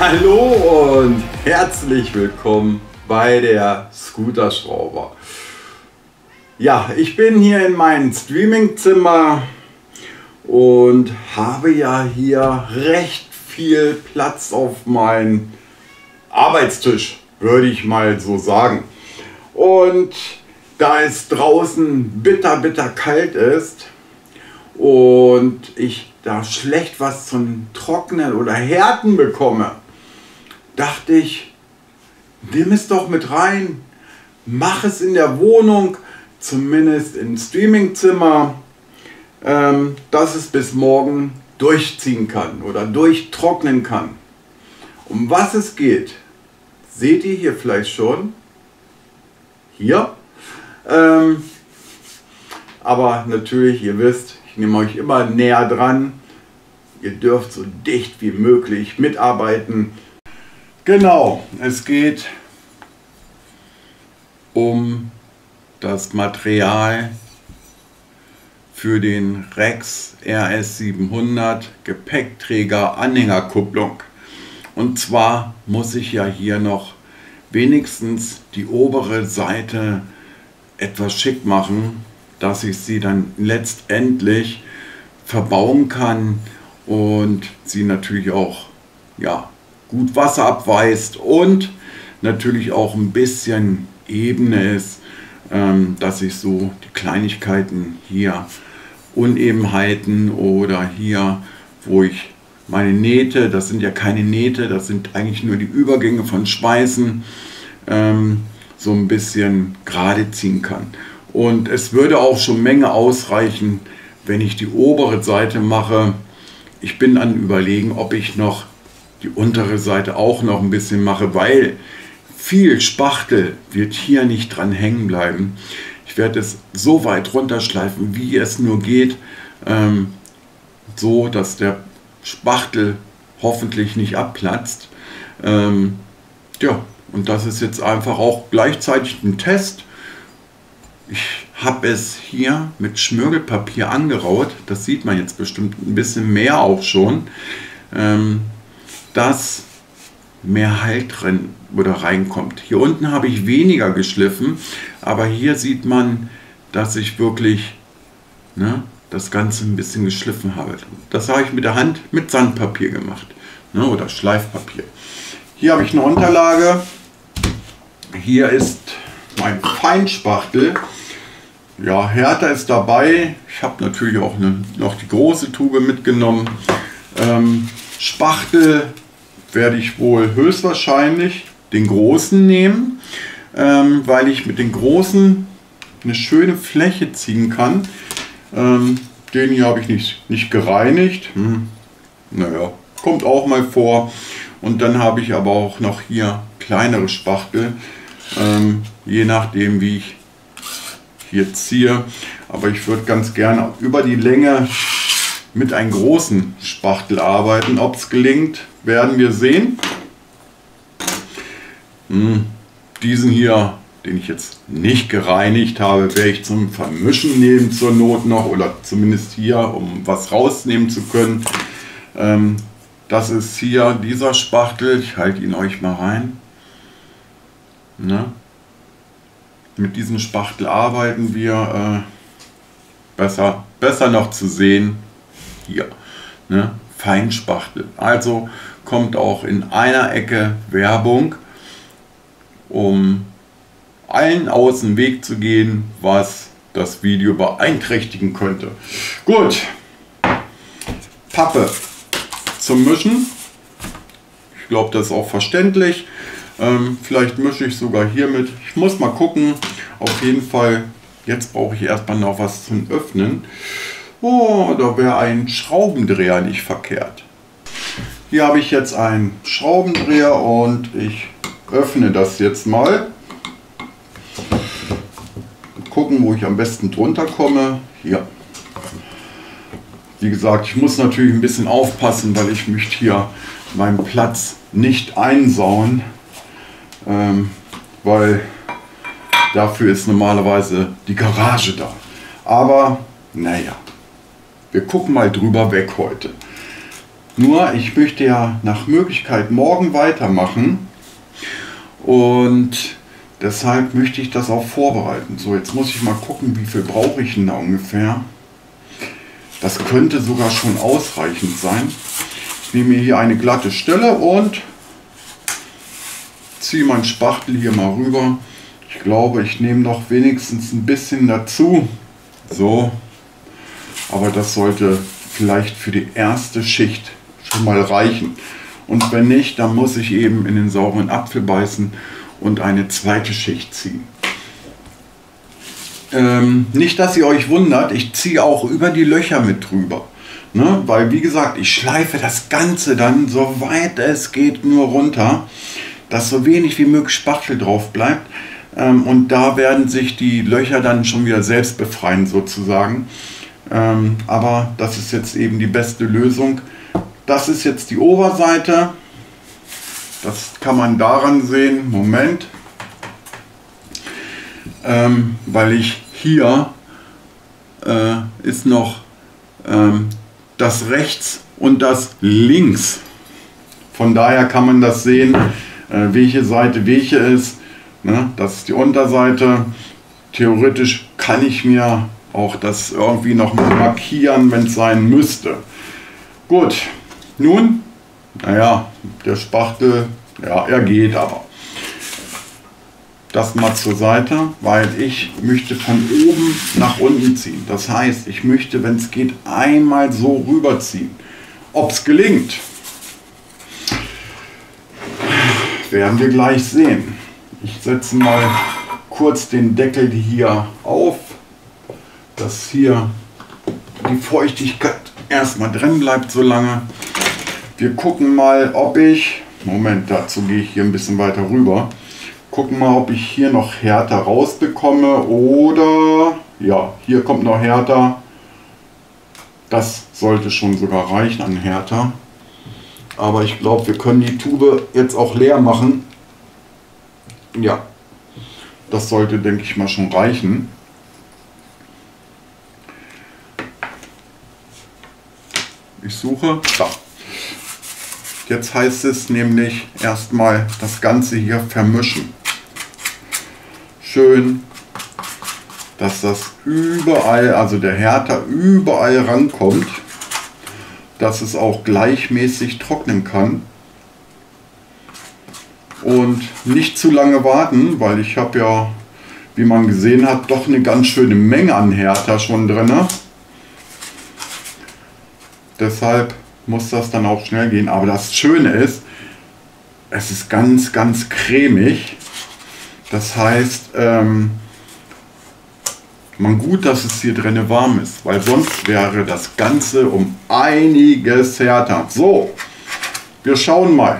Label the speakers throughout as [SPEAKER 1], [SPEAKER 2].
[SPEAKER 1] Hallo und herzlich willkommen bei der Scooterschrauber. Ja, ich bin hier in meinem Streamingzimmer und habe ja hier recht viel Platz auf meinem Arbeitstisch, würde ich mal so sagen. Und da es draußen bitter kalt ist und ich da schlecht was zum Trocknen oder Härten bekomme, dachte ich, nimm es doch mit rein, mach es in der Wohnung, zumindest im Streamingzimmer, dass es bis morgen durchziehen kann oder durchtrocknen kann. Um was es geht, seht ihr hier vielleicht schon. Hier. Aber natürlich, ihr wisst, ich nehme euch immer näher dran. Ihr dürft so dicht wie möglich mitarbeiten. Genau, es geht um das Material für den Rex RS 700 Gepäckträger Anhängerkupplung. Und zwar muss ich ja hier noch wenigstens die obere Seite etwas schick machen, dass ich sie dann letztendlich verbauen kann und sie natürlich auch gut Wasser abweist und natürlich auch ein bisschen Ebene ist, dass ich so die Kleinigkeiten hier, Unebenheiten oder hier, wo ich meine Nähte, das sind ja keine Nähte, das sind eigentlich nur die Übergänge von Schweißen, so ein bisschen gerade ziehen kann. Und es würde auch schon Menge ausreichen, wenn ich die obere Seite mache. Ich bin an Überlegen, ob ich noch die untere Seite auch noch ein bisschen mache, weil viel Spachtel wird hier nicht dran hängen bleiben. Ich werde es so weit runterschleifen, wie es nur geht, so dass der Spachtel hoffentlich nicht abplatzt. Ja, und das ist jetzt einfach auch gleichzeitig ein Test. Ich habe es hier mit Schmirgelpapier angeraut, das sieht man jetzt bestimmt ein bisschen mehr auch schon, dass mehr Halt drin oder reinkommt. Hier unten habe ich weniger geschliffen, aber hier sieht man, dass ich wirklich das Ganze ein bisschen geschliffen habe. Das habe ich mit der Hand mit Sandpapier gemacht, oder Schleifpapier. Hier habe ich eine Unterlage. Hier ist mein Feinspachtel. Ja, Härter ist dabei. Ich habe natürlich auch noch die große Tube mitgenommen. Spachtel werde ich wohl höchstwahrscheinlich den großen nehmen, weil ich mit den großen eine schöne Fläche ziehen kann. Den hier habe ich nicht gereinigt. Naja, kommt auch mal vor. Und dann habe ich aber auch noch hier kleinere Spachtel, je nachdem wie ich hier ziehe. Aber ich würde ganz gerne über die Länge mit einem großen Spachtel arbeiten. Ob es gelingt, werden wir sehen. Diesen hier, den ich jetzt nicht gereinigt habe, werde ich zum Vermischen nehmen zur Not noch, oder zumindest hier, um was rausnehmen zu können. Das ist hier dieser Spachtel, ich halte ihn euch mal rein. Mit diesem Spachtel arbeiten wir, besser noch zu sehen, hier, Feinspachtel. Also kommt auch in einer Ecke Werbung, um allen aus dem Weg zu gehen, was das Video beeinträchtigen könnte. Gut, Pappe zum Mischen. Ich glaube, das ist auch verständlich. Vielleicht mische ich sogar hiermit. Ich muss mal gucken. Auf jeden Fall, jetzt brauche ich erstmal noch was zum Öffnen. Oh, da wäre ein Schraubendreher nicht verkehrt. Hier habe ich jetzt einen Schraubendreher und ich öffne das jetzt mal. Gucken, wo ich am besten drunter komme. Hier. Wie gesagt, ich muss natürlich ein bisschen aufpassen, weil ich möchte hier meinen Platz nicht einsauen, weil dafür ist normalerweise die Garage da. Aber naja, wir gucken mal drüber weg heute. Nur ich möchte ja nach Möglichkeit morgen weitermachen und deshalb möchte ich das auch vorbereiten. So, jetzt muss ich mal gucken, wie viel brauche ich denn da ungefähr. Das könnte sogar schon ausreichend sein. Ich nehme hier eine glatte Stelle und ziehe meinen Spachtel hier mal rüber. Ich glaube, ich nehme noch wenigstens ein bisschen dazu. So, aber das sollte vielleicht für die erste Schicht schon mal reichen. Und wenn nicht, dann muss ich eben in den sauren Apfel beißen und eine zweite Schicht ziehen. Nicht, dass ihr euch wundert, ich ziehe auch über die Löcher mit drüber. Ne? Weil, wie gesagt, ich schleife das Ganze dann, soweit es geht, nur runter, dass so wenig wie möglich Spachtel drauf bleibt. Und da werden sich die Löcher dann schon wieder selbst befreien, sozusagen. Aber das ist jetzt eben die beste Lösung. Das ist jetzt die Oberseite. Das kann man daran sehen. Moment. Weil ich hier ist noch das rechts und das links. Von daher kann man das sehen, welche Seite welche ist. Ne? Das ist die Unterseite. Theoretisch kann ich mir auch das irgendwie noch mal markieren, wenn es sein müsste. Gut, nun, naja, der Spachtel, ja, er geht aber. Das mal zur Seite, weil ich möchte von oben nach unten ziehen. Das heißt, ich möchte, wenn es geht, einmal so rüberziehen. Ob es gelingt, werden wir gleich sehen. Ich setze mal kurz den Deckel hier auf, dass hier die Feuchtigkeit erstmal drin bleibt so lange. Wir gucken mal, ob ich, Moment, dazu gehe ich hier ein bisschen weiter rüber, gucken mal, ob ich hier noch härter rausbekomme oder, ja, hier kommt noch härter. Das sollte schon sogar reichen an härter. Aber ich glaube, wir können die Tube jetzt auch leer machen. Ja, das sollte, denke ich mal, schon reichen. Ich suche. Da. Jetzt heißt es nämlich erstmal das Ganze hier vermischen. Schön, dass das überall, also der Härter überall rankommt, dass es auch gleichmäßig trocknen kann. Und nicht zu lange warten, weil ich habe ja, wie man gesehen hat, doch eine ganz schöne Menge an Härter schon drin. Deshalb muss das dann auch schnell gehen. Aber das Schöne ist, es ist ganz, ganz cremig. Das heißt, man gut, dass es hier drin warm ist, weil sonst wäre das Ganze um einiges härter. So, wir schauen mal.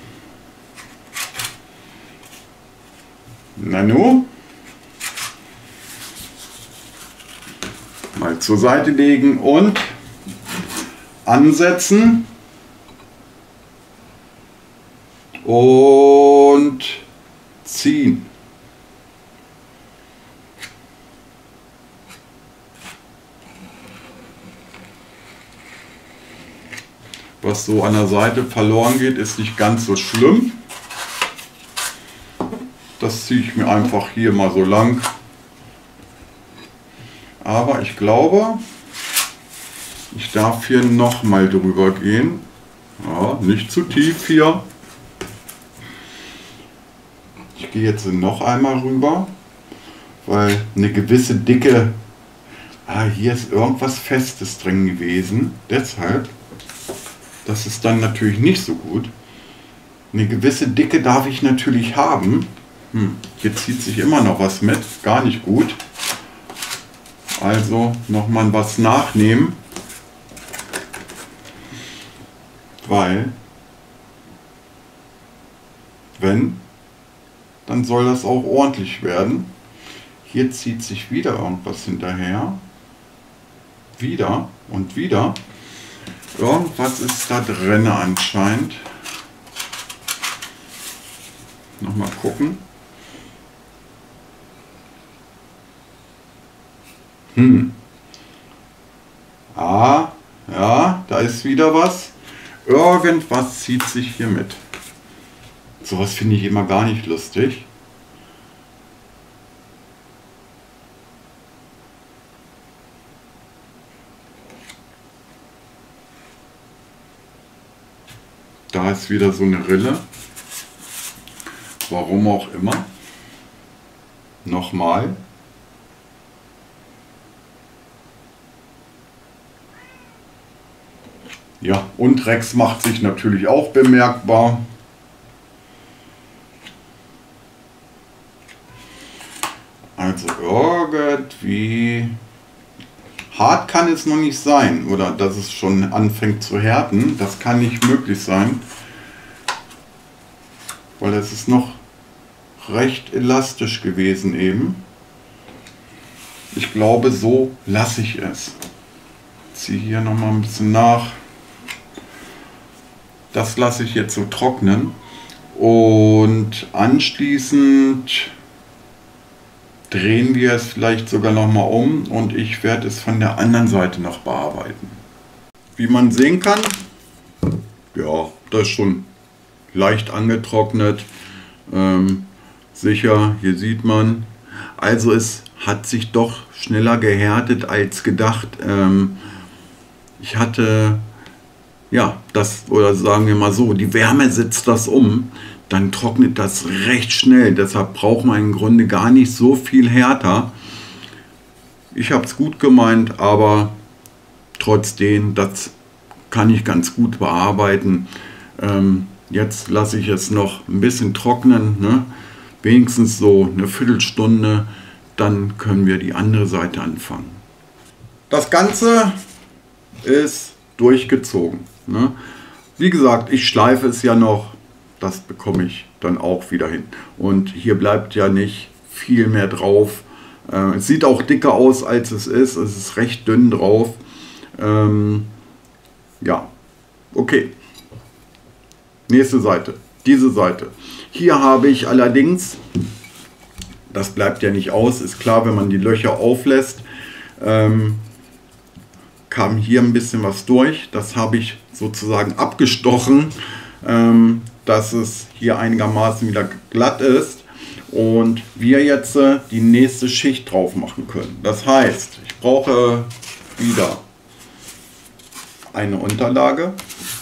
[SPEAKER 1] Nanu. Mal zur Seite legen und ansetzen. Und ziehen. Was so an der Seite verloren geht, ist nicht ganz so schlimm. Das ziehe ich mir einfach hier mal so lang. Aber ich glaube, ich darf hier noch mal drüber gehen. Ja, nicht zu tief hier. Ich gehe jetzt noch einmal rüber, weil eine gewisse Dicke, hier ist irgendwas Festes drin gewesen. Deshalb, das ist dann natürlich nicht so gut. Eine gewisse Dicke darf ich natürlich haben. Hier zieht sich immer noch was mit, gar nicht gut. Also nochmal was nachnehmen, weil wenn, dann soll das auch ordentlich werden. Hier zieht sich wieder irgendwas hinterher, wieder und wieder. Irgendwas ist da drin anscheinend. Nochmal gucken. Ja, da ist wieder was. Irgendwas zieht sich hier mit. Sowas finde ich immer gar nicht lustig. Da ist wieder so eine Rille. Warum auch immer. Nochmal. Ja, und Rex macht sich natürlich auch bemerkbar. Also irgendwie hart kann es noch nicht sein, oder dass es schon anfängt zu härten. Das kann nicht möglich sein, weil es ist noch recht elastisch gewesen eben. Ich glaube, so lasse ich es. Ziehe hier noch mal ein bisschen nach. Das lasse ich jetzt so trocknen und anschließend drehen wir es vielleicht sogar noch mal um und ich werde es von der anderen Seite noch bearbeiten. Wie man sehen kann, ja, das ist schon leicht angetrocknet. Sicher, hier sieht man, also es hat sich doch schneller gehärtet als gedacht. Ich hatte, ja, das, oder sagen wir mal so, die Wärme setzt das um, dann trocknet das recht schnell. Deshalb braucht man im Grunde gar nicht so viel härter. Ich habe es gut gemeint, aber trotzdem, das kann ich ganz gut bearbeiten. Jetzt lasse ich es noch ein bisschen trocknen, ne? Wenigstens so eine Viertelstunde, dann können wir die andere Seite anfangen. Das Ganze ist durchgezogen, ne? Wie gesagt, ich schleife es ja noch, das bekomme ich dann auch wieder hin. Und hier bleibt ja nicht viel mehr drauf. Es sieht auch dicker aus, als es ist recht dünn drauf. Ja, okay. Nächste Seite, diese Seite. Hier habe ich allerdings, das bleibt ja nicht aus, ist klar, wenn man die Löcher auflässt, kam hier ein bisschen was durch. Das habe ich sozusagen abgestochen, dass es hier einigermaßen wieder glatt ist und wir jetzt die nächste Schicht drauf machen können. Das heißt, ich brauche wieder eine Unterlage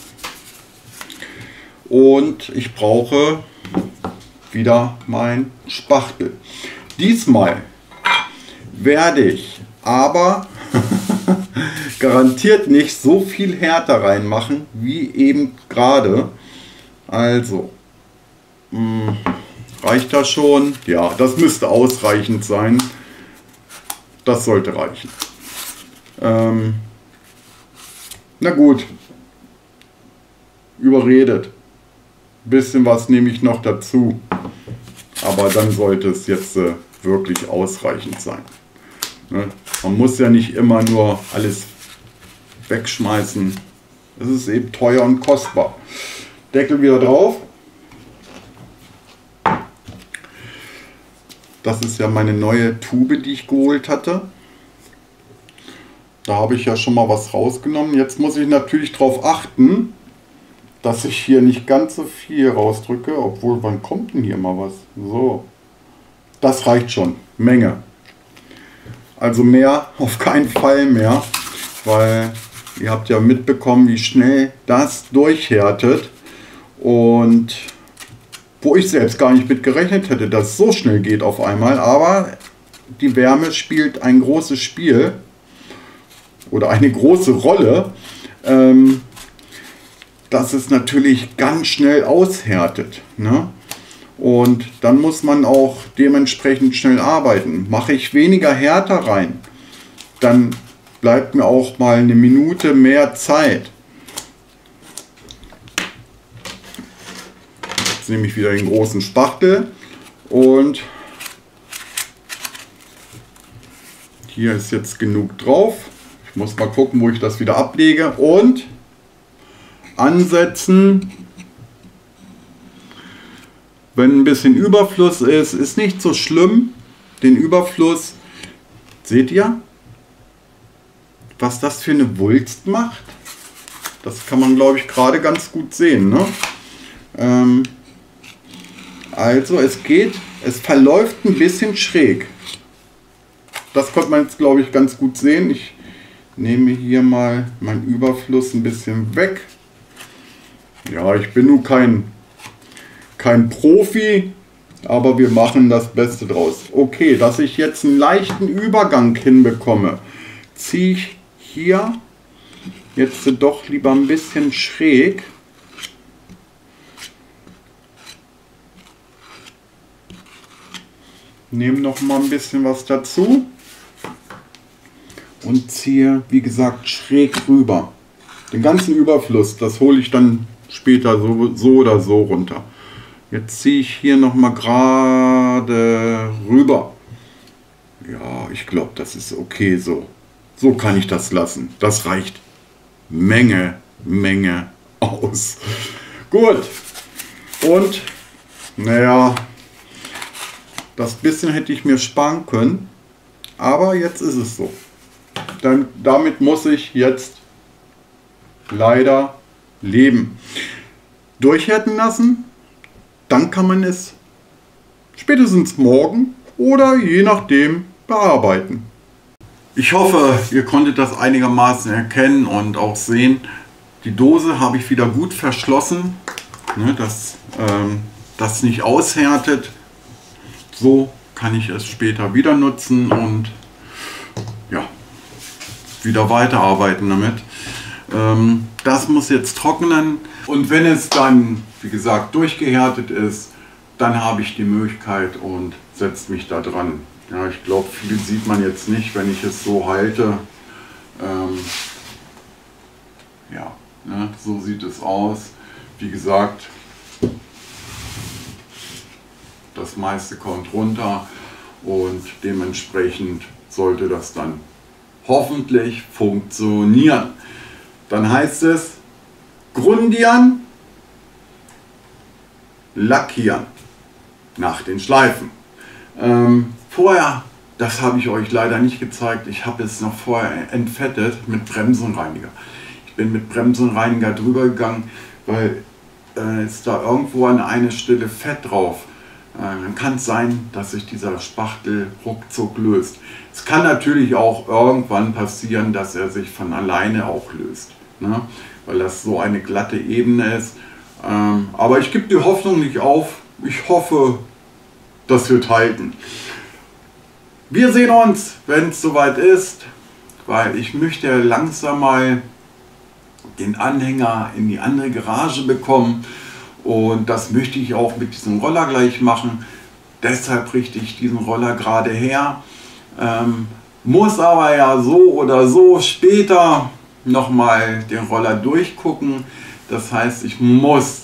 [SPEAKER 1] und ich brauche wieder mein Spachtel. Diesmal werde ich aber garantiert nicht so viel härter reinmachen wie eben gerade. Also reicht das schon? Ja, das müsste ausreichend sein. Das sollte reichen. Na gut, überredet. Bisschen was nehme ich noch dazu, aber dann sollte es jetzt wirklich ausreichend sein. Ne? Man muss ja nicht immer nur alles wegschmeißen. Es ist eben teuer und kostbar. Deckel wieder drauf. Das ist ja meine neue Tube, die ich geholt hatte. Da habe ich ja schon mal was rausgenommen. Jetzt muss ich natürlich darauf achten, dass ich hier nicht ganz so viel rausdrücke, obwohl, wann kommt denn hier mal was? So, das reicht schon, Menge. Also mehr, auf keinen Fall mehr, weil ihr habt ja mitbekommen, wie schnell das durchhärtet und wo ich selbst gar nicht mit gerechnet hätte, dass es so schnell geht auf einmal, aber die Wärme spielt ein großes Spiel oder eine große Rolle, dass es natürlich ganz schnell aushärtet, ne? Und dann muss man auch dementsprechend schnell arbeiten. Mache ich weniger Härte rein, dann bleibt mir auch mal eine Minute mehr Zeit. Jetzt nehme ich wieder den großen Spachtel und hier ist jetzt genug drauf. Ich muss mal gucken, wo ich das wieder ablege und ansetzen. Wenn ein bisschen Überfluss ist, ist nicht so schlimm. Den Überfluss, seht ihr, was das für eine Wulst macht? Das kann man, glaube ich, gerade ganz gut sehen. Ne? Also es verläuft ein bisschen schräg. Das konnte man jetzt, glaube ich, ganz gut sehen. Ich nehme hier mal meinen Überfluss ein bisschen weg. Ja, ich bin nun kein Profi, aber wir machen das Beste draus. Okay, dass ich jetzt einen leichten Übergang hinbekomme, ziehe ich hier jetzt doch lieber ein bisschen schräg. Nehme noch mal ein bisschen was dazu und ziehe, wie gesagt, schräg rüber. Den ganzen Überfluss, das hole ich dann später so oder so runter. Jetzt ziehe ich hier noch mal gerade rüber. Ja, ich glaube, das ist okay so. So kann ich das lassen. Das reicht Menge aus. Gut. Und, naja, das bisschen hätte ich mir sparen können. Aber jetzt ist es so. Damit muss ich jetzt leider leben. Durchhärten lassen. Dann kann man es spätestens morgen oder je nachdem bearbeiten. Ich hoffe, ihr konntet das einigermaßen erkennen und auch sehen. Die Dose habe ich wieder gut verschlossen, ne, dass das nicht aushärtet. So kann ich es später wieder nutzen und ja, wieder weiterarbeiten damit. Das muss jetzt trocknen und wenn es dann, wie gesagt, durchgehärtet ist, dann habe ich die Möglichkeit und setze mich da dran. Ja, ich glaube, viel sieht man jetzt nicht, wenn ich es so halte. Ja, ne, so sieht es aus. Wie gesagt, das meiste kommt runter und dementsprechend sollte das dann hoffentlich funktionieren. Dann heißt es grundieren, lackieren nach den Schleifen. Vorher, das habe ich euch leider nicht gezeigt, ich habe es noch vorher entfettet mit Bremsenreiniger. Ich bin mit Bremsenreiniger drüber gegangen, weil ist da irgendwo an eine Stelle Fett drauf. Dann kann es sein, dass sich dieser Spachtel ruckzuck löst. Es kann natürlich auch irgendwann passieren, dass er sich von alleine auch löst, ne? Weil das so eine glatte Ebene ist. Aber ich gebe die Hoffnung nicht auf. Ich hoffe, das wird halten. Wir sehen uns, wenn es soweit ist, weil ich möchte langsam mal den Anhänger in die andere Garage bekommen und das möchte ich auch mit diesem Roller gleich machen. Deshalb richte ich diesen Roller gerade her. Muss aber ja so oder so später nochmal den Roller durchgucken. Das heißt, ich muss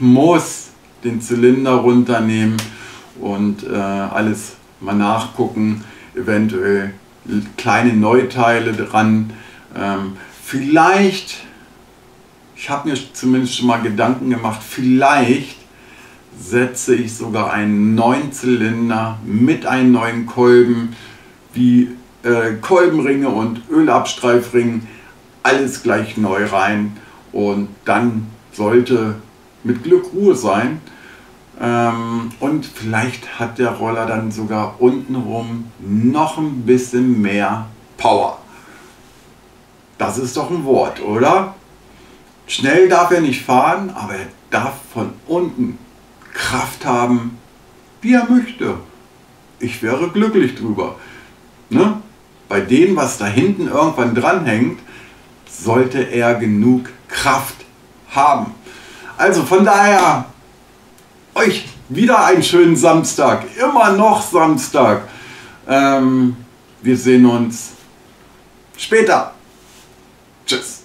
[SPEAKER 1] den Zylinder runternehmen und alles mal nachgucken, eventuell kleine Neuteile dran. Vielleicht, ich habe mir zumindest schon mal Gedanken gemacht, vielleicht setze ich sogar einen neuen Zylinder mit einem neuen Kolben, wie Kolbenringe und Ölabstreifringen, alles gleich neu rein und dann sollte mit Glück Ruhe sein. Und vielleicht hat der Roller dann sogar untenrum noch ein bisschen mehr Power. Das ist doch ein Wort, oder? Schnell darf er nicht fahren, aber er darf von unten Kraft haben, wie er möchte. Ich wäre glücklich drüber. Ne? Bei dem, was da hinten irgendwann dranhängt, sollte er genug Kraft haben. Also von daher, euch wieder einen schönen Samstag, immer noch Samstag. Wir sehen uns später. Tschüss.